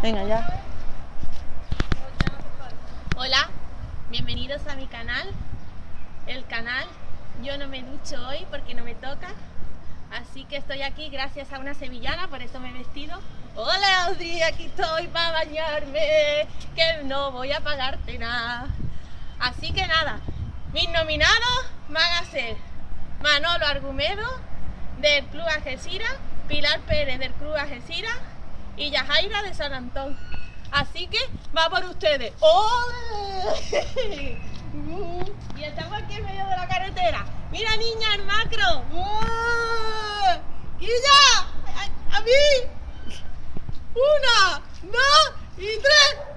Venga, ya. Hola, bienvenidos a mi canal. El canal Yo no me ducho hoy porque no me toca. Así que estoy aquí gracias a una sevillana, por eso me he vestido. Hola Audrey, aquí estoy para bañarme, que no voy a pagarte nada. Así que nada, mis nominados van a ser Manolo Argumedo del Club Algeciras, Pilar Pérez del Club Algeciras y Yajaira de San Antón. Así que va por ustedes. ¡Ole! Y estamos aquí en medio de la carretera. Mira, niña, el macro. ¡Guilla! ¡A mí! ¡Una, dos y tres!